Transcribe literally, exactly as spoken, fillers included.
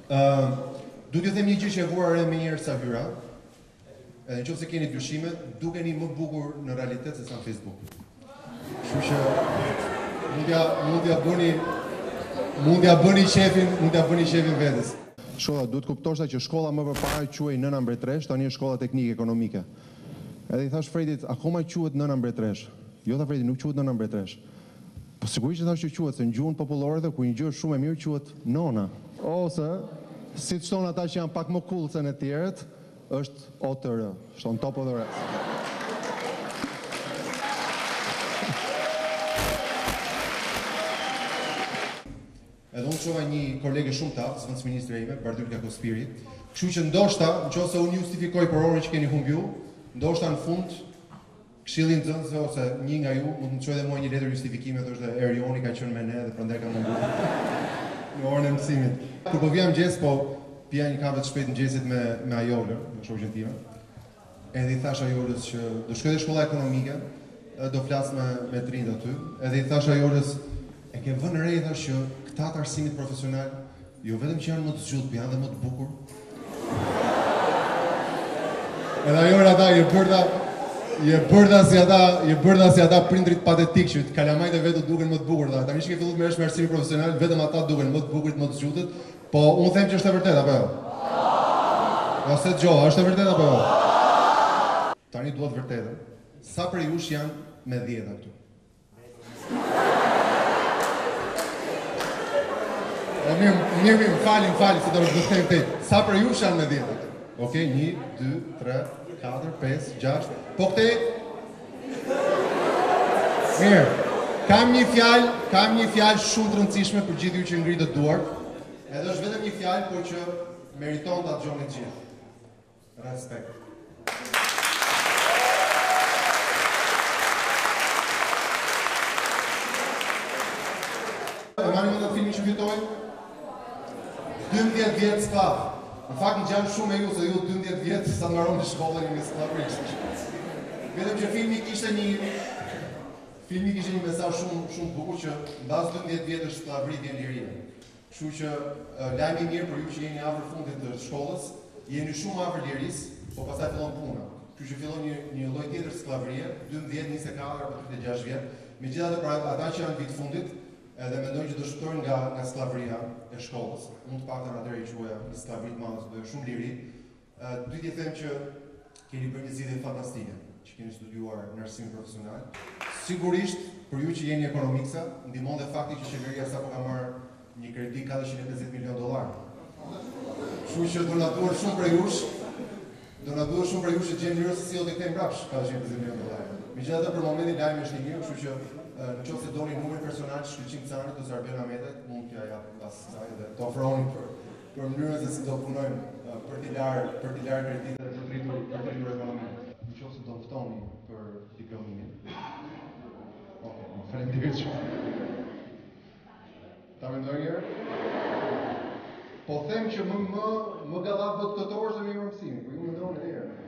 Uh, Duke them një gjë që e vuar re më njëherë sa hyra. Edhe nëse keni dyshime, dukeni më bukur në realitet se sa në Facebook. Kështu që mund ja mund ja bëni mund ja bëni shefin, mund ja bëni shefin vetes. Shoha, duhet kuptoshta që shkolla më përpara quhej Nëna Mbretresh, tani është shkolla teknike ekonomike. Edhe i thash Fredit, akoma quhet Nëna Mbretresh. Jo tha Fredi, nuk quhet Nëna Mbretresh. Po sigurisht që thash që quhet, se në gjuhën popullore dhe ku një gjë është shumë e mirë quhet Nona. Ose, si të shton ata që janë pak më cool se në tjerët, është O T R, është on top of the rest. Edhe unë qova një kolege shumë taftë, zëvendës ministre ime, Bardylka Kospiri, kështu që ndoshta, nëse unë justifikoj për orën që keni humbur ju, ndoshta në fund këshillin nxënësve ose një nga ju mund të më çojë dhe mua një letër justifikimi, thoshte Erioni ka qenë me ne dhe prandaj ka mundur në orën e mësimit. Kur po vija mëngjes, po pija një kafe të shpejtë mëngjesit me me Ajolën, me shoqen time. Edhe i thash Ajolës që do shkoj te shkolla ekonomike, do flas me me trinj aty, edhe i thash Ajolës, e ke vënë re thash që këta të arsimit profesional, jo vetëm që janë më të zgjuar, por janë dhe më të bukur. Edhe Ajola ata je bërda je bërda si ata, je bërda si ata prindrit patetik që kalamajt e vetë duken më të bukur dha. Tani që ke filluar merresh me arsimin profesional, vetëm ata duken më të bukurit, më të zgjuar, po unë them që është e vërtetë apo jo? Jo se dëgjova, është e vërtetë apo jo? Tani duhet vërtetën. Sa prej jush janë me dhjetë këtu? Mirë, mirë, mirë, falin, falin, se do të them te. Sa për ju janë me dhjetë? Okej, një, dy, tre, katër, pesë, gjashtë. Po këte? Mirë. Kam një fjalë, kam një fjalë shumë të rëndësishme për gjithë ju që ngritët duart. Edhe është vetëm një fjalë, por që meriton ta dëgjoni të gjithë. Respekt. E marrë më të filmin që fitoj? dymbëdhjetë vjetë sklav. Në fakt në gjanë shumë e ju, se ju dymbëdhjetë vjetë sa të marron në shkollën një sklavërisht. Vetëm që filmi kishte një filmi kishte një mesazh shumë shumë bukur që mbas dymbëdhjetë vjetësh sklavëri vjen liria. Kështu që lajmi i mirë për ju që jeni afër fundit të shkollës, jeni shumë afër lirisë, po pastaj fillon puna. Kështu që fillon një një lloj tjetër sklavërie, dymbëdhjetë, njëzet e katër apo tridhjetë e gjashtë vjet. Megjithatë për ata që janë vit fundit, edhe mendojnë që do shpëtojnë nga nga sklavëria e shkollës. Mund të paktën atëherë i quaja një sklavëri të madhe, do shumë liri. Ë dy të them që keni bërë një zgjidhje fantastike, që keni studiuar në arsim profesional. Sigurisht për ju që jeni ekonomiksa, ndihmon dhe fakti që qeveria sapo ka marrë një kredi katërqind e pesëdhjetë milion dollar. Kështu që do na duhet shumë prej jush, do na duhet shumë prej jush që gjeni lirë se si do të kthejmë mbrapsht katërqind e pesëdhjetë milion dollar. Megjithatë për momentin lajmi është i mirë, kështu që në qoftë se doni numrin personal të Shkëlqim Carit ose Arben Ahmetet, mund t'ja jap pas kësaj dhe të ofroni për për mënyrën se si do punojmë për t'i larë për t'i larë kreditet dhe për të rritur për të rritur ekonominë. Në qoftë se do ftoni për diplomimin. Okej, faleminderit shumë. Ta mendoj një herë? Po them që më më më gallat bot këto orë se më mësimin, po ju mendoni edhe herë.